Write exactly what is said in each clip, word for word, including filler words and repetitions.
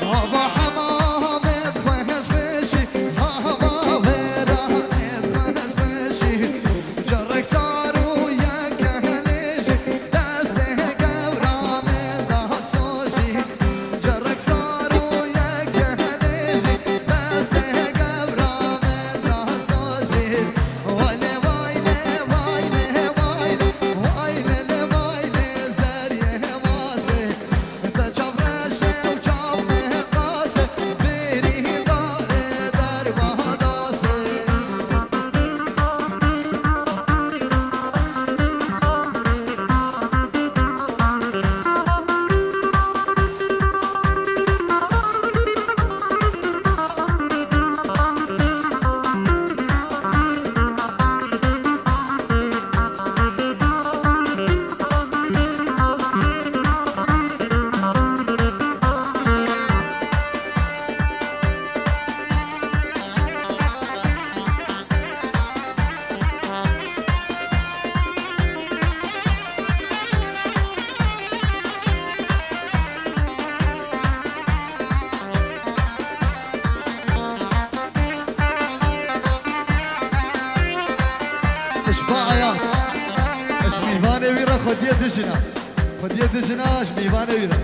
خديه دجنا خديه دجنا اش بيبان ويرا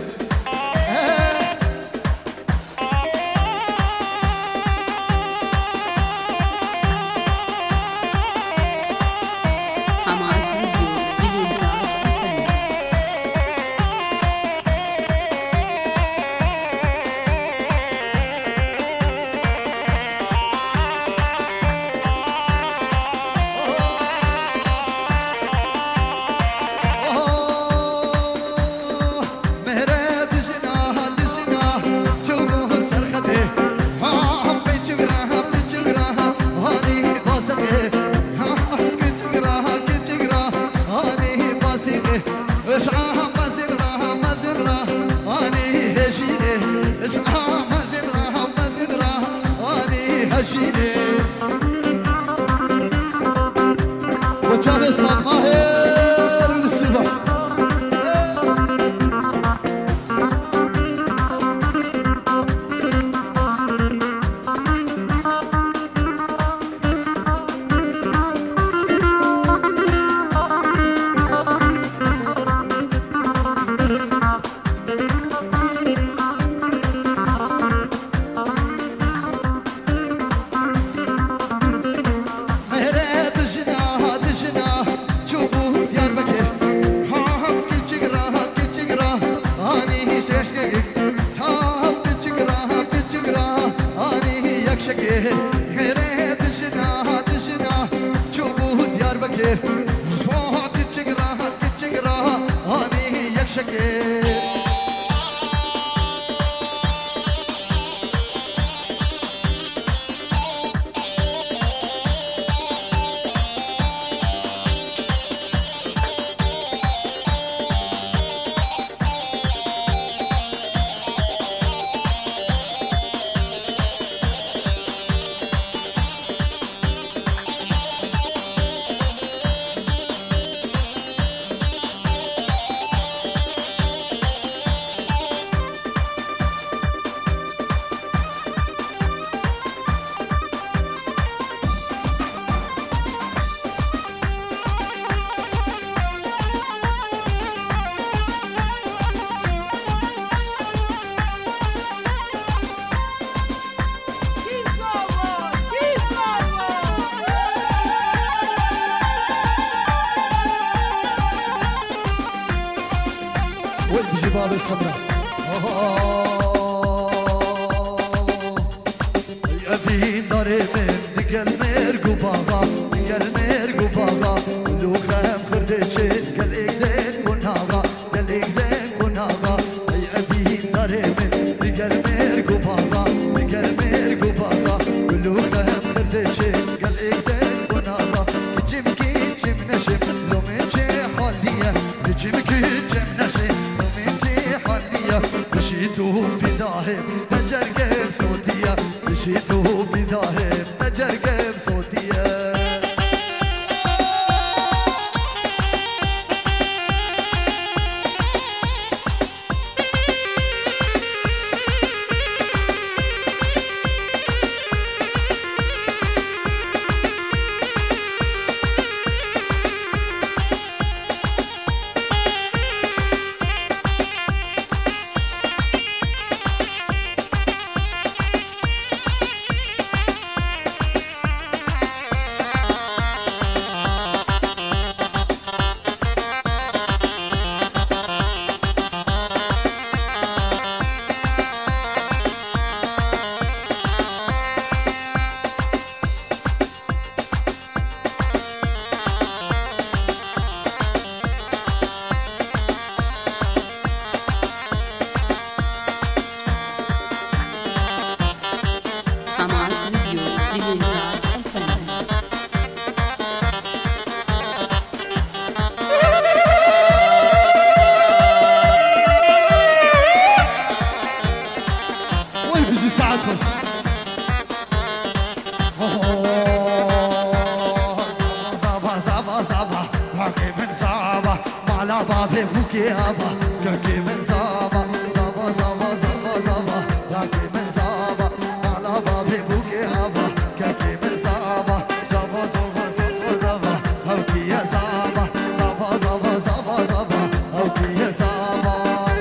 باب الصبرة أبي داري من دقل مرقو بابا دقل مرقو بابا لو خام خردتشي قل إقدين ونهاغا قل إقدين ونهاغا أبي داري من دقل مرقو بابا دقل مرقو بابا لو خام خردتشي قل إقدين ونهاغا كجم كجم نشم لو منشي حالية كجم كجم نشم مشيتو بداهم نجرقب صوتية مشيتو بداهم نجرقب صوتية بوكي هابا كاكي من زابا زابا زابا زابا زابا كاكي من زابا على بابي بوكي هابا كاكي من زابا زابا زابا زابا زابا هوكي يا زابا زابا زابا زابا زابا هوكي يا زابا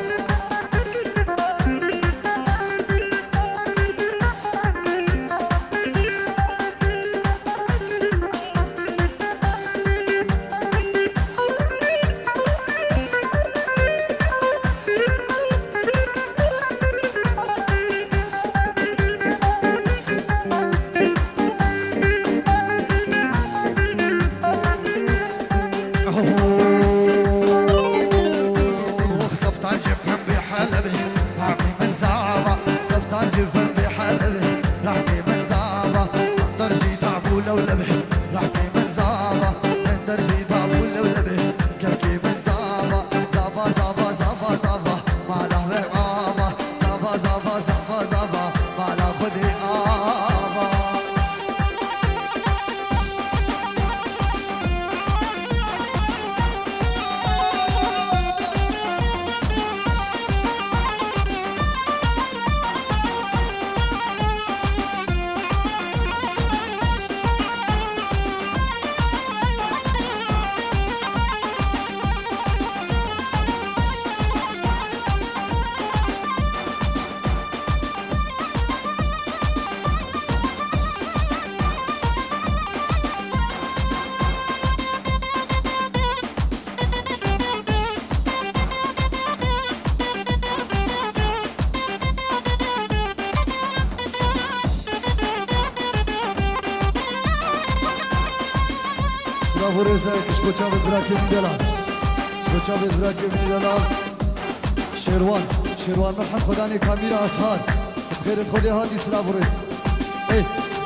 شباب براكي من دلال شباب براكي من دلال شيروان شيروان مرحب خداني كاميرا أسهار بخير تدخلي هادي سلاف ورز ايه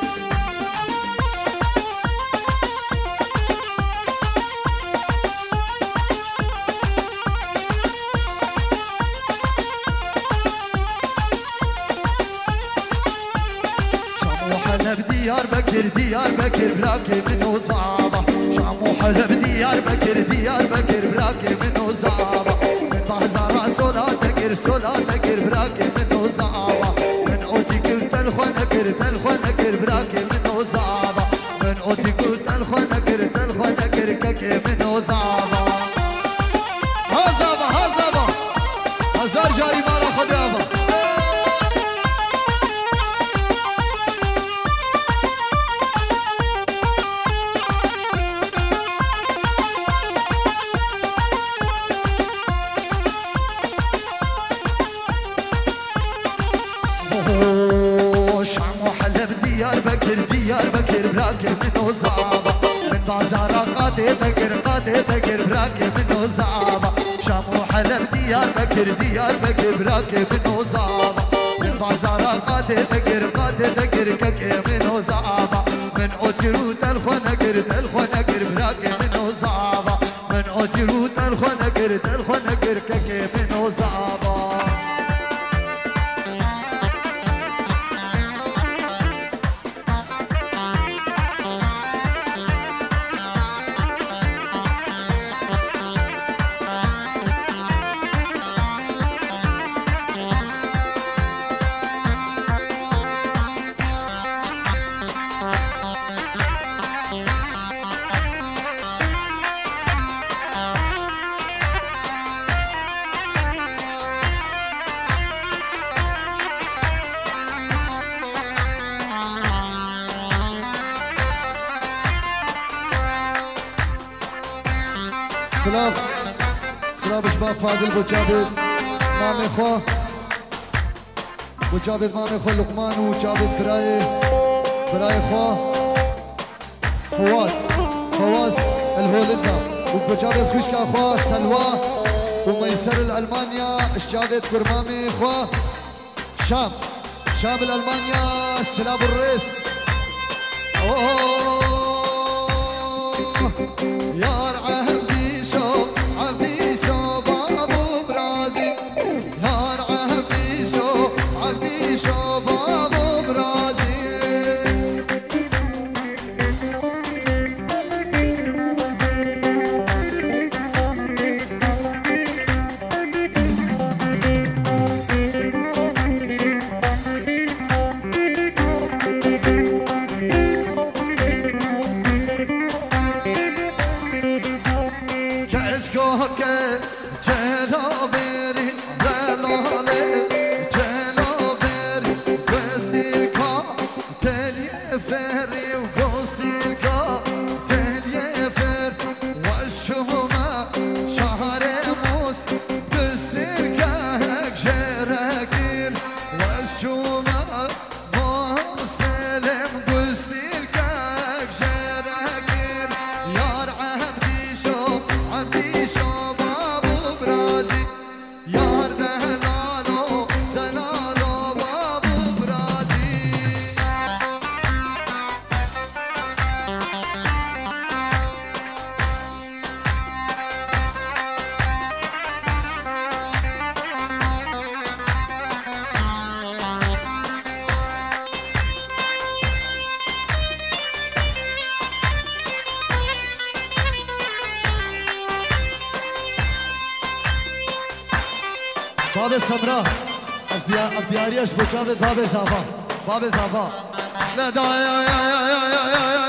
شامو حلب ديار بكر ديار بكر براكي منو صعبة شامو حلب ديار بكر ديار بكر براكي منو صعبة من بازارا سولا تكر سولا تكر براكي منو صعبة من اوتي كل تلخو نكر تلخو نكر براكي منو صعبة من اوتي كل تلخو نكر تلخو نكر ككي منو صعبة هزابة هزابة هزار جاري مالا خدابة ديار بكر ديار بكر براكي منو صعبة من بازارا قادي تكر قادي تكر براكي منو صعبة شامو حلب ديار بكر ديار بكر براكي منو صعبة من بازارا قادي تكر قادي تكر ككي منو صعبة من اوتيرو تلخو نكر تلخو نكر براكي منو صعبة من اوتيرو تلخو نكر تلخو نكر ككي منو صعبة سلام سلام شباب فاضل بو جابر مامي خو بو جابر مامي خو لقمان وجابر براي براي خو فواد فواز الهولندا وبو جابر خشكا خو سلوى وميسر الالمانيا جابر كرمامي خو شام شام الالمانيا سلام الرئيس اوه يا عهدي شو عهدي شو بابو برازيل يا عهدي شو عهدي شو بابو برازيل خانه سمرا از دیا از دیاریش بچاوه باب زابا باب زابا لا دا یا یا یا یا یا یا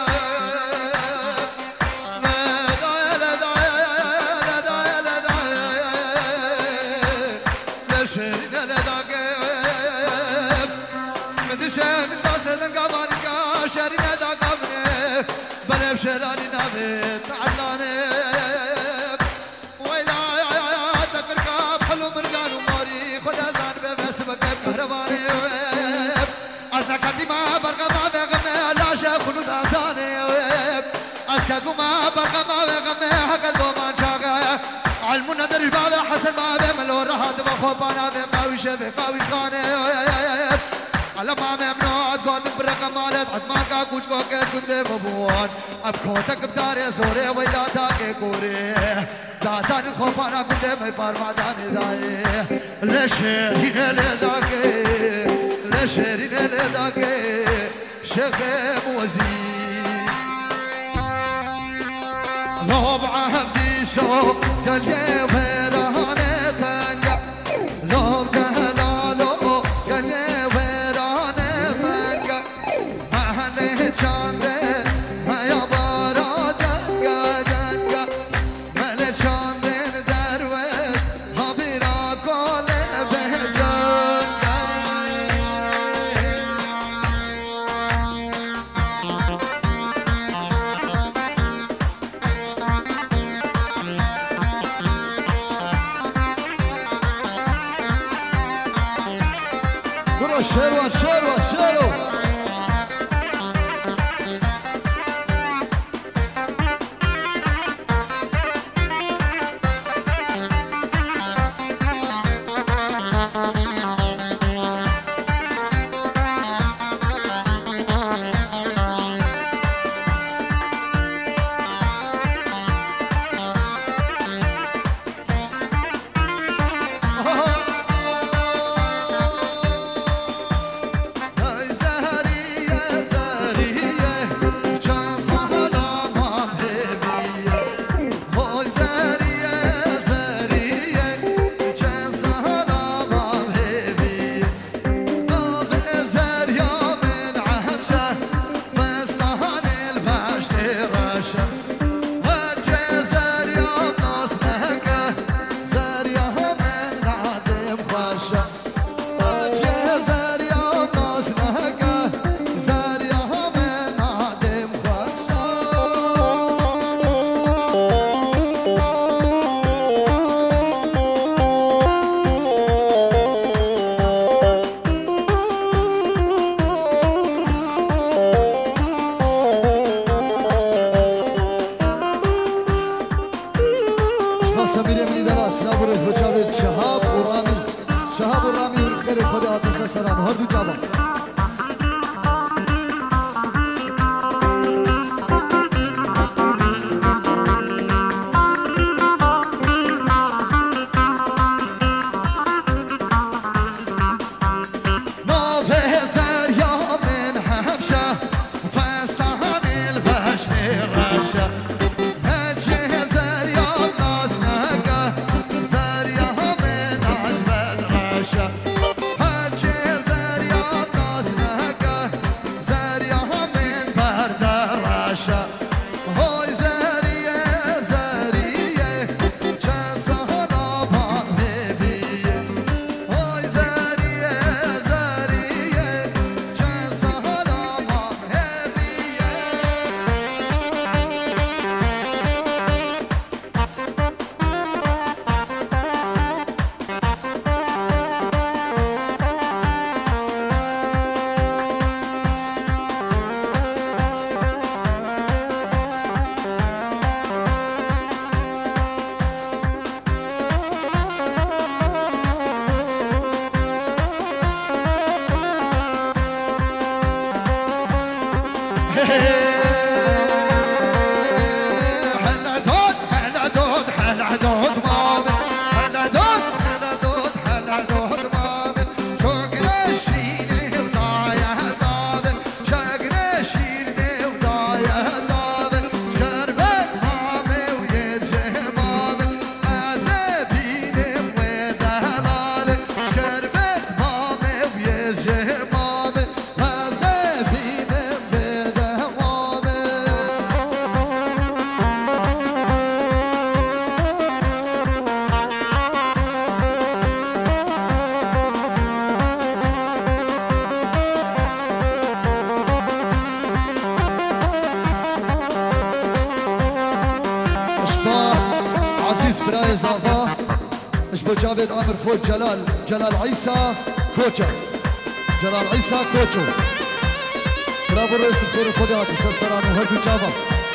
شراني نابت علانب ويلا يا تكركب حلو مرقان وموري خد ازان بس بكب كهرباني ازنا قديمه برقما بغم لا شاف خلود ازاني ازكاكما برقما بغم حق دومان شاقه علمنا درج بعد حسن ما بملو رهاد بخوبانا بما وشف قاوي خانه على ما ممنوع قد برقم مالت عدمان کا کچھ کو کہ گندے ببوان اب کھوتک بدارے زورے ویلا دا کے گورے دادان خوفانا گندے میں پرمادان دائے لشیرین لے داگے لشیرین لے داگے شیخ موزی لوب عبدی شو گلے ویرانے تنگا لوب دہلالو گلے شروع شروع شروع شهاب ورامي شهاب ورامي والخير خدا عطيسه سلام هردو جابا اضافه اش بو جاوید عامر فوت جلال جلال عيسى كوچا جلال عيسى كوچو سلام الرئيس الخير خدا تسر سلام وهدو جابا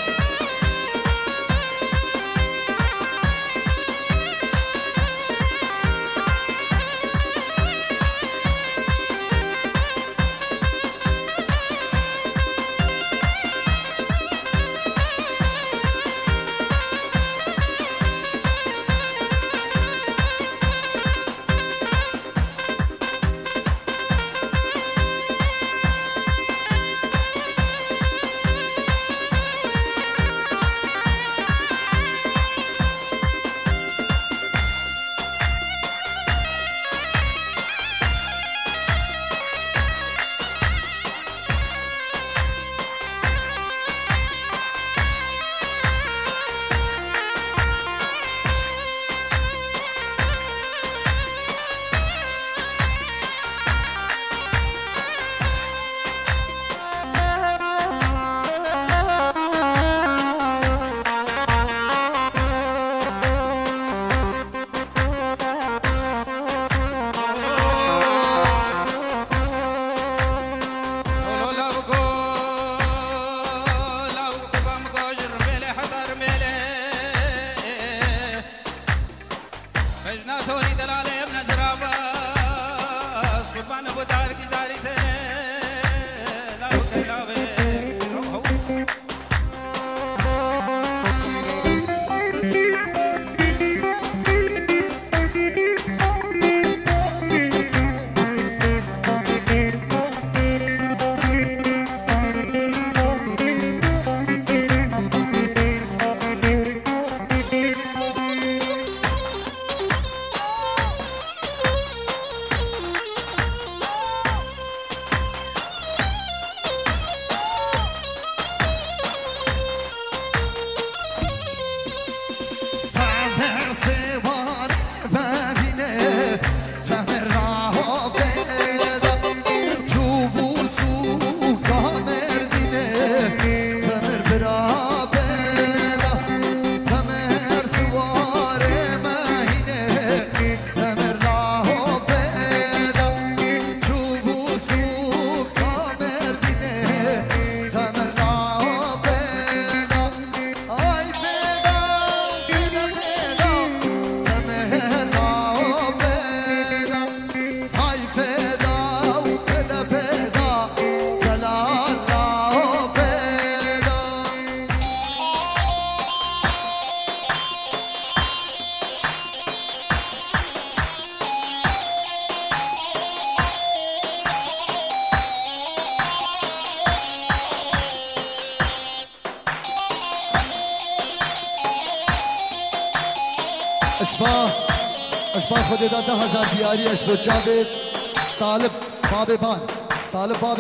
اشباه اشباه خود ده هزار دیاری اشباه جاوید طالب باب بان طالب باب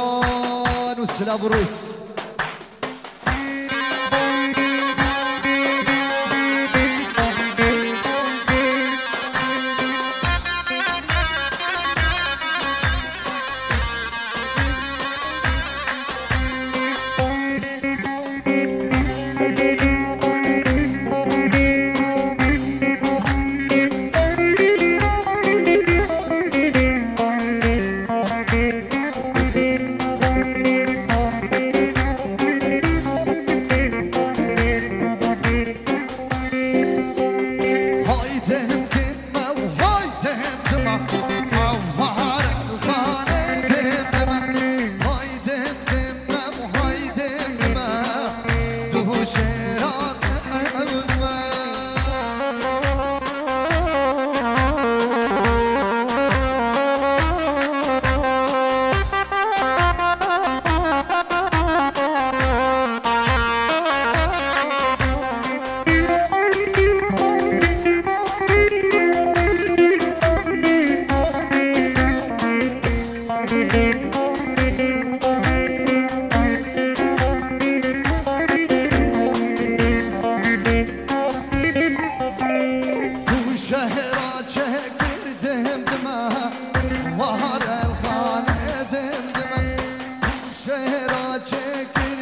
بان والسلام الرئيس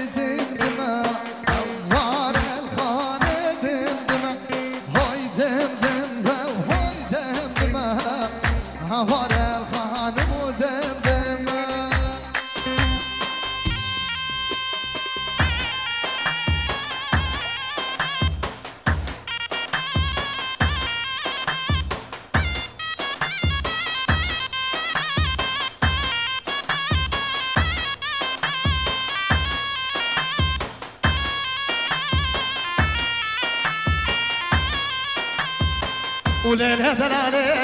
them وليلة دلالي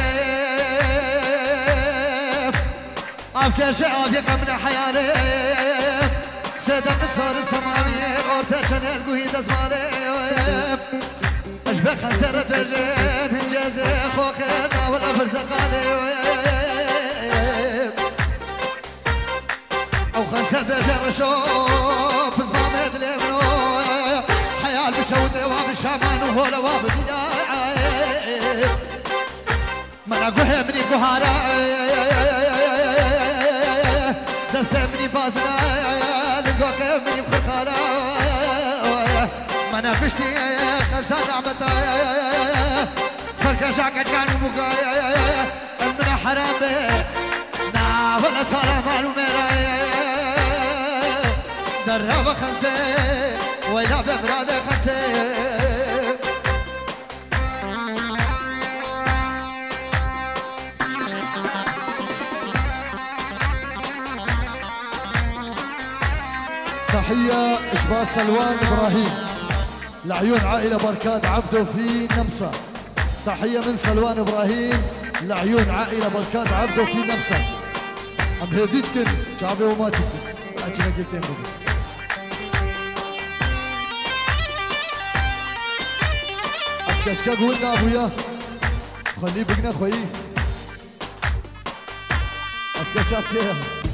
عبك شعبك من حيالي سيدك تصور السماوي أورتا شنال قوي دزمالي أشبك خنسر درجين هنجازي خوخنا ولا فرتقالي أو خنسر درجين رشوف زمان مدلمنو حيال بشودي وبالشامان وهولا وبالبداية من أقوه مني قهارة دسته مني بازنا لقوك مني بخخارة من أفشتي خلصان عمدا فرق شاكت كان مبقايا المنى حرام نا ولا طالع مالو مرايا درب خلصي ويلا بمراد خلصي تحية إشباص سلوان إبراهيم لعيون عائلة بركات عبده في نمسا. تحية من سلوان إبراهيم لعيون عائلة بركات عبده في نمسا. أم هديت كن شعبي وما تكن أجل جيتين بقى أبكاشكا قولنا أبويا خليه بقنا خوي أبكاشا كيه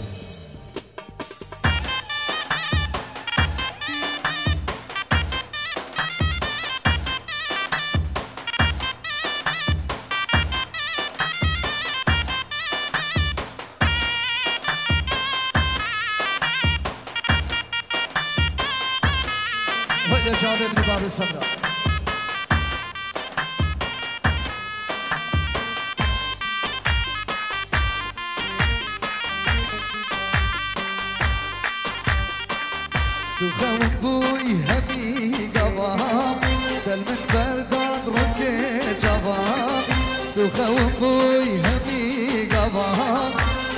ويا جابر بن باب السمراء تخون بوي همي قوام دل من بردان ركي جوام تخون بوي همي